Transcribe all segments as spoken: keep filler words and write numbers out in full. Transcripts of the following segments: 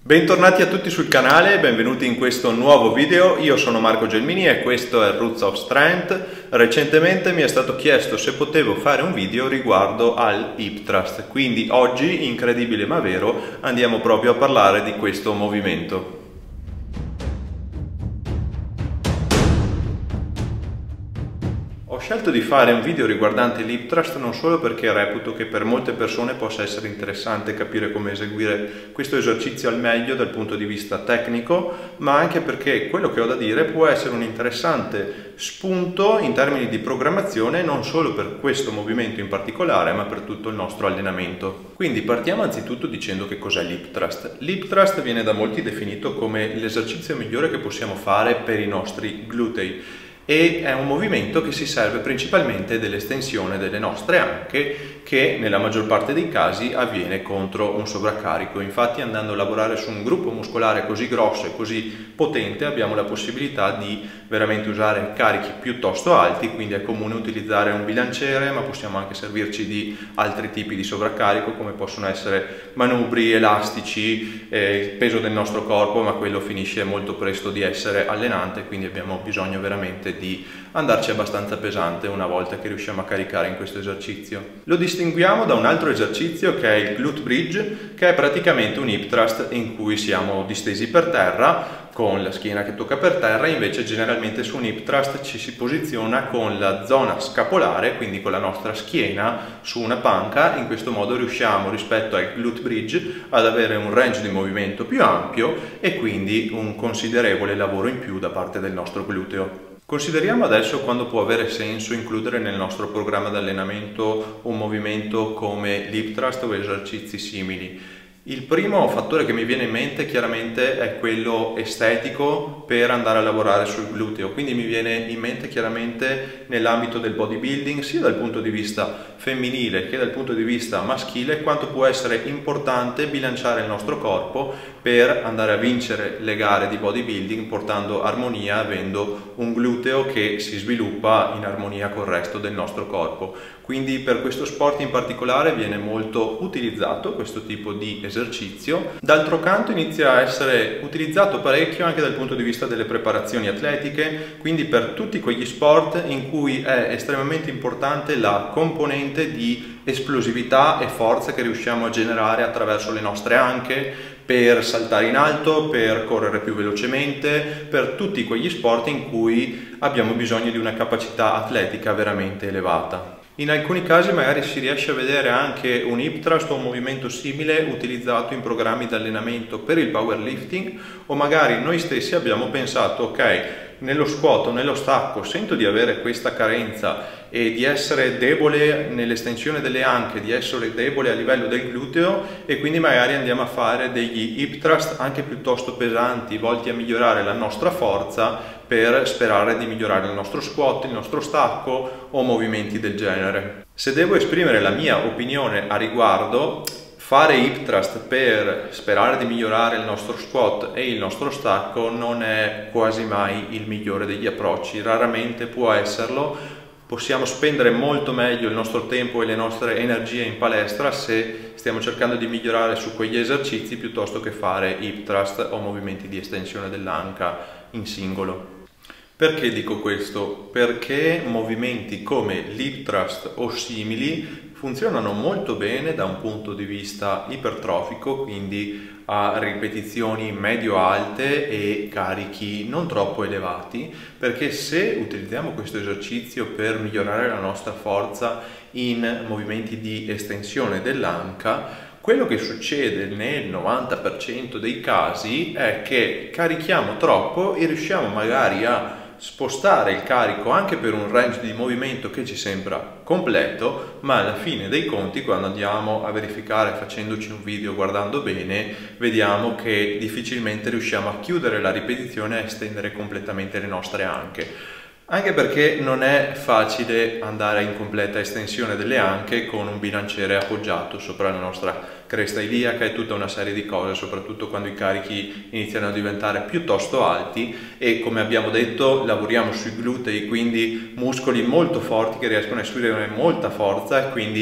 Bentornati a tutti sul canale, benvenuti in questo nuovo video. Io sono Marco Gelmini e questo è Roots of Strength. Recentemente mi è stato chiesto se potevo fare un video riguardo al hip thrust, quindi oggi, incredibile ma vero, andiamo proprio a parlare di questo movimento. Ho scelto di fare un video riguardante l'hip thrust non solo perché reputo che per molte persone possa essere interessante capire come eseguire questo esercizio al meglio dal punto di vista tecnico, ma anche perché quello che ho da dire può essere un interessante spunto in termini di programmazione non solo per questo movimento in particolare, ma per tutto il nostro allenamento. Quindi partiamo anzitutto dicendo che cos'è l'hip thrust. L'hip thrust viene da molti definito come l'esercizio migliore che possiamo fare per i nostri glutei. E è un movimento che si serve principalmente dell'estensione delle nostre anche, che nella maggior parte dei casi avviene contro un sovraccarico. Infatti, andando a lavorare su un gruppo muscolare così grosso e così potente, abbiamo la possibilità di veramente usare carichi piuttosto alti, quindi è comune utilizzare un bilanciere, ma possiamo anche servirci di altri tipi di sovraccarico come possono essere manubri elastici, eh, il peso del nostro corpo, ma quello finisce molto presto di essere allenante, quindi abbiamo bisogno veramente di andarci abbastanza pesante una volta che riusciamo a caricare in questo esercizio. Lo distinguiamo da un altro esercizio che è il glute bridge, che è praticamente un hip thrust in cui siamo distesi per terra con la schiena che tocca per terra. Invece generalmente su un hip thrust ci si posiziona con la zona scapolare, quindi con la nostra schiena su una panca. In questo modo riusciamo rispetto al glute bridge ad avere un range di movimento più ampio e quindi un considerevole lavoro in più da parte del nostro gluteo. Consideriamo adesso quando può avere senso includere nel nostro programma di allenamento un movimento come l'hip thrust o esercizi simili. Il primo fattore che mi viene in mente chiaramente è quello estetico per andare a lavorare sul gluteo, quindi mi viene in mente chiaramente nell'ambito del bodybuilding, sia dal punto di vista femminile che dal punto di vista maschile, quanto può essere importante bilanciare il nostro corpo per andare a vincere le gare di bodybuilding portando armonia, avendo un gluteo che si sviluppa in armonia col resto del nostro corpo. Quindi per questo sport in particolare viene molto utilizzato questo tipo di esercizio. D'altro canto inizia a essere utilizzato parecchio anche dal punto di vista delle preparazioni atletiche, quindi per tutti quegli sport in cui è estremamente importante la componente di esplosività e forza che riusciamo a generare attraverso le nostre anche, per saltare in alto, per correre più velocemente, per tutti quegli sport in cui abbiamo bisogno di una capacità atletica veramente elevata. In alcuni casi magari si riesce a vedere anche un hip thrust o un movimento simile utilizzato in programmi di allenamento per il powerlifting, o magari noi stessi abbiamo pensato ok, nello squat o nello stacco sento di avere questa carenza e di essere debole nell'estensione delle anche, di essere debole a livello del gluteo, e quindi magari andiamo a fare degli hip thrust anche piuttosto pesanti volti a migliorare la nostra forza per sperare di migliorare il nostro squat, il nostro stacco o movimenti del genere. Se devo esprimere la mia opinione a riguardo, fare hip thrust per sperare di migliorare il nostro squat e il nostro stacco non è quasi mai il migliore degli approcci, raramente può esserlo. Possiamo spendere molto meglio il nostro tempo e le nostre energie in palestra se stiamo cercando di migliorare su quegli esercizi piuttosto che fare hip thrust o movimenti di estensione dell'anca in singolo. Perché dico questo? Perché movimenti come l'hip thrust o simili funzionano molto bene da un punto di vista ipertrofico, quindi a ripetizioni medio-alte e carichi non troppo elevati, perché se utilizziamo questo esercizio per migliorare la nostra forza in movimenti di estensione dell'anca, quello che succede nel novanta per cento dei casi è che carichiamo troppo e riusciamo magari a spostare il carico anche per un range di movimento che ci sembra completo, ma alla fine dei conti, quando andiamo a verificare facendoci un video, guardando bene, vediamo che difficilmente riusciamo a chiudere la ripetizione e a estendere completamente le nostre anche. Anche perché non è facile andare in completa estensione delle anche con un bilanciere appoggiato sopra la nostra cresta iliaca e tutta una serie di cose, soprattutto quando i carichi iniziano a diventare piuttosto alti e, come abbiamo detto, lavoriamo sui glutei, quindi muscoli molto forti che riescono a esprimere molta forza, e quindi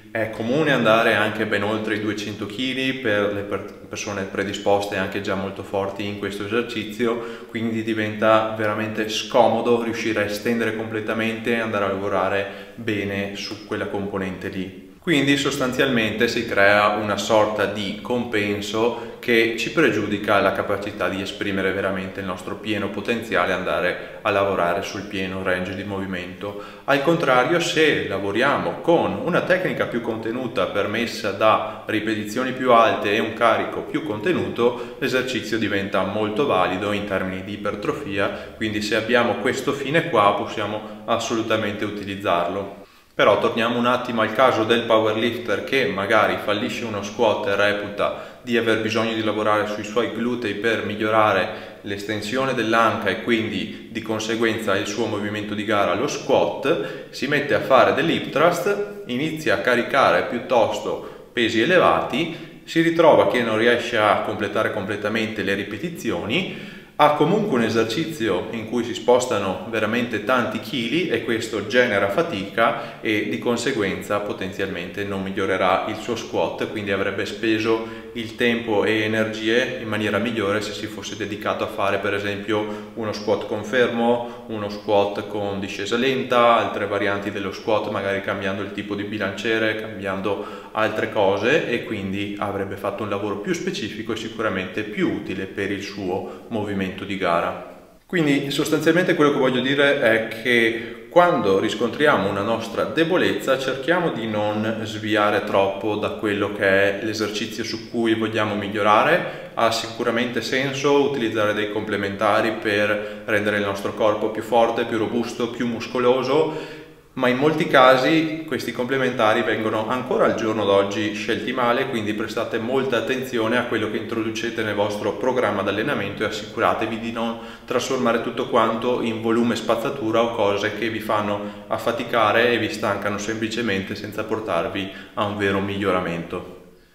è comune andare anche ben oltre i duecento chili per le persone predisposte anche già molto forti in questo esercizio, quindi diventa veramente scomodo riuscire a estendere completamente e andare a lavorare bene su quella componente lì. Quindi sostanzialmente si crea una sorta di compenso che ci pregiudica la capacità di esprimere veramente il nostro pieno potenziale e andare a lavorare sul pieno range di movimento. Al contrario, se lavoriamo con una tecnica più contenuta permessa da ripetizioni più alte e un carico più contenuto, l'esercizio diventa molto valido in termini di ipertrofia, quindi se abbiamo questo fine qua possiamo assolutamente utilizzarlo. Però torniamo un attimo al caso del powerlifter che magari fallisce uno squat e reputa di aver bisogno di lavorare sui suoi glutei per migliorare l'estensione dell'anca e quindi di conseguenza il suo movimento di gara, lo squat, si mette a fare dell'hip thrust, inizia a caricare piuttosto pesi elevati, si ritrova che non riesce a completare completamente le ripetizioni, ha comunque un esercizio in cui si spostano veramente tanti chili e questo genera fatica e di conseguenza potenzialmente non migliorerà il suo squat, quindi avrebbe speso il tempo e energie in maniera migliore se si fosse dedicato a fare per esempio uno squat con fermo, uno squat con discesa lenta, altre varianti dello squat, magari cambiando il tipo di bilanciere, cambiando altre cose, e quindi avrebbe fatto un lavoro più specifico e sicuramente più utile per il suo movimento di gara. Quindi sostanzialmente quello che voglio dire è che quando riscontriamo una nostra debolezza cerchiamo di non sviare troppo da quello che è l'esercizio su cui vogliamo migliorare. Ha sicuramente senso utilizzare dei complementari per rendere il nostro corpo più forte, più robusto, più muscoloso, ma in molti casi questi complementari vengono ancora al giorno d'oggi scelti male, quindi prestate molta attenzione a quello che introducete nel vostro programma di allenamento e assicuratevi di non trasformare tutto quanto in volume spazzatura o cose che vi fanno affaticare e vi stancano semplicemente senza portarvi a un vero miglioramento.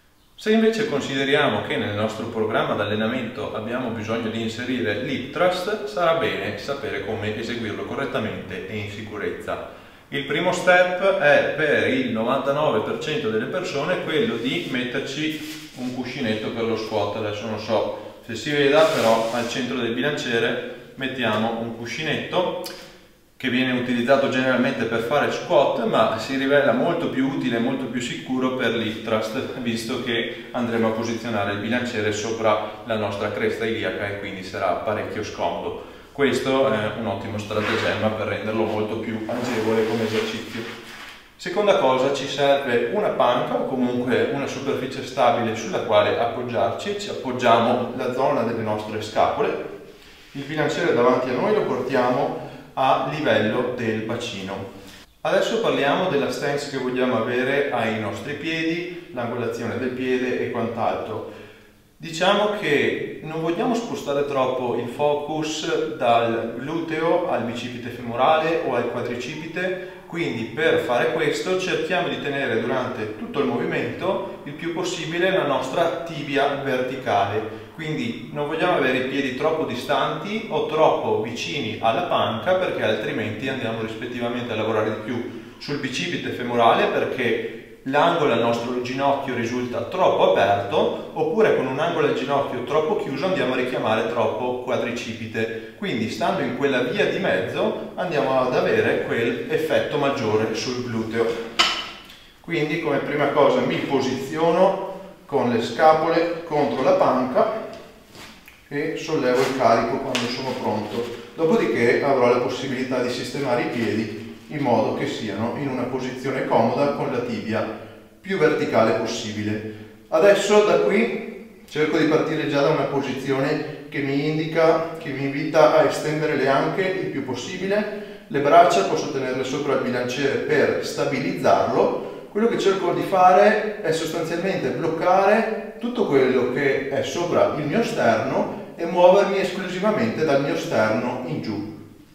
Se invece consideriamo che nel nostro programma di allenamento abbiamo bisogno di inserire l'hip thrust, sarà bene sapere come eseguirlo correttamente e in sicurezza. Il primo step è per il novantanove per cento delle persone quello di metterci un cuscinetto per lo squat. Adesso non so se si veda, però al centro del bilanciere mettiamo un cuscinetto che viene utilizzato generalmente per fare squat, ma si rivela molto più utile e molto più sicuro per l'hip thrust, visto che andremo a posizionare il bilanciere sopra la nostra cresta iliaca e quindi sarà parecchio scomodo. Questo è un ottimo stratagemma per renderlo molto più agevole come esercizio. Seconda cosa, ci serve una panca o comunque una superficie stabile sulla quale appoggiarci. Ci appoggiamo la zona delle nostre scapole, il bilanciere davanti a noi lo portiamo a livello del bacino. Adesso parliamo della stance che vogliamo avere ai nostri piedi, l'angolazione del piede e quant'altro. Diciamo che non vogliamo spostare troppo il focus dal gluteo al bicipite femorale o al quadricipite, quindi per fare questo cerchiamo di tenere durante tutto il movimento il più possibile la nostra tibia verticale, quindi non vogliamo avere i piedi troppo distanti o troppo vicini alla panca, perché altrimenti andiamo rispettivamente a lavorare di più sul bicipite femorale perché l'angolo al nostro ginocchio risulta troppo aperto, oppure con un angolo al ginocchio troppo chiuso andiamo a richiamare troppo quadricipite. Quindi stando in quella via di mezzo andiamo ad avere quell'effetto maggiore sul gluteo. Quindi come prima cosa mi posiziono con le scapole contro la panca e sollevo il carico quando sono pronto. Dopodiché avrò la possibilità di sistemare i piedi in modo che siano in una posizione comoda con la tibia più verticale possibile. Adesso da qui cerco di partire già da una posizione che mi indica, che mi invita a estendere le anche il più possibile. Le braccia posso tenerle sopra il bilanciere per stabilizzarlo. Quello che cerco di fare è sostanzialmente bloccare tutto quello che è sopra il mio sterno e muovermi esclusivamente dal mio sterno in giù.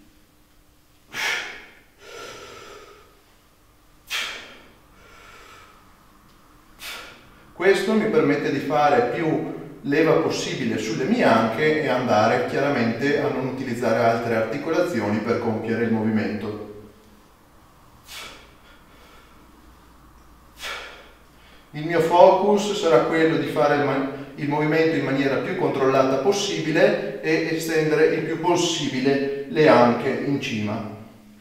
Questo mi permette di fare più leva possibile sulle mie anche e andare chiaramente a non utilizzare altre articolazioni per compiere il movimento. Il mio focus sarà quello di fare il, il movimento in maniera più controllata possibile e estendere il più possibile le anche in cima.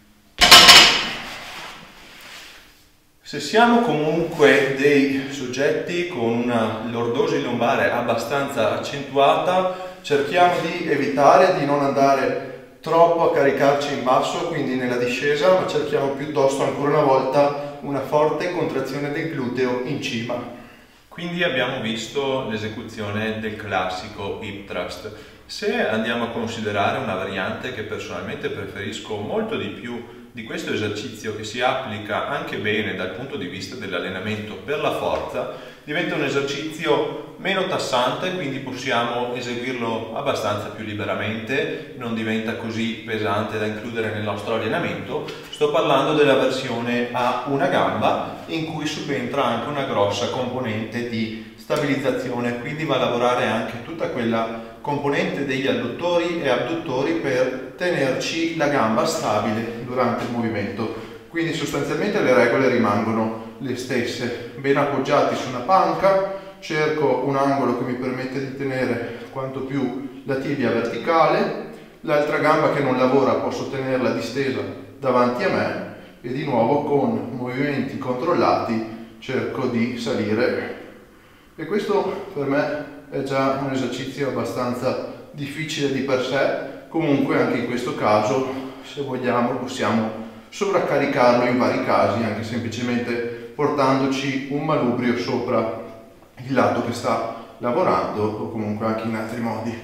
Se siamo comunque dei soggetti con una lordosi lombare abbastanza accentuata, cerchiamo di evitare di non andare troppo a caricarci in basso, quindi nella discesa, ma cerchiamo piuttosto ancora una volta una forte contrazione del gluteo in cima. Quindi abbiamo visto l'esecuzione del classico hip thrust. Se andiamo a considerare una variante che personalmente preferisco molto di più di questo esercizio, che si applica anche bene dal punto di vista dell'allenamento per la forza, diventa un esercizio meno tassante, quindi possiamo eseguirlo abbastanza più liberamente, non diventa così pesante da includere nel nostro allenamento. Sto parlando della versione a una gamba, in cui subentra anche una grossa componente di stabilizzazione, quindi va a lavorare anche tutta quella componente degli adduttori e abduttori per tenerci la gamba stabile durante il movimento. Quindi sostanzialmente le regole rimangono le stesse. Ben appoggiati su una panca, cerco un angolo che mi permette di tenere quanto più la tibia verticale, l'altra gamba che non lavora posso tenerla distesa davanti a me e di nuovo con movimenti controllati cerco di salire. E questo per me è già un esercizio abbastanza difficile di per sé. Comunque anche in questo caso, se vogliamo, possiamo sovraccaricarlo in vari casi, anche semplicemente portandoci un manubrio sopra il lato che sta lavorando, o comunque anche in altri modi.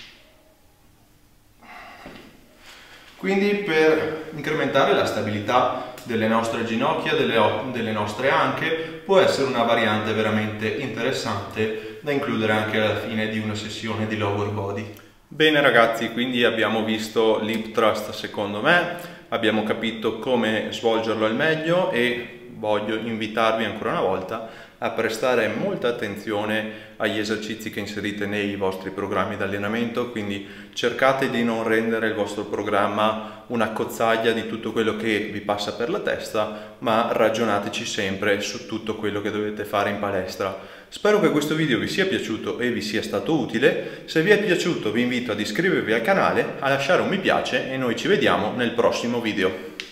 Quindi per incrementare la stabilità delle nostre ginocchia, delle, delle nostre anche, può essere una variante veramente interessante da includere anche alla fine di una sessione di lower body. Bene ragazzi, quindi abbiamo visto l'hip thrust secondo me, abbiamo capito come svolgerlo al meglio e voglio invitarvi ancora una volta a prestare molta attenzione agli esercizi che inserite nei vostri programmi di allenamento, quindi cercate di non rendere il vostro programma una cozzaglia di tutto quello che vi passa per la testa, ma ragionateci sempre su tutto quello che dovete fare in palestra. Spero che questo video vi sia piaciuto e vi sia stato utile. Se vi è piaciuto vi invito ad iscrivervi al canale, a lasciare un mi piace e noi ci vediamo nel prossimo video.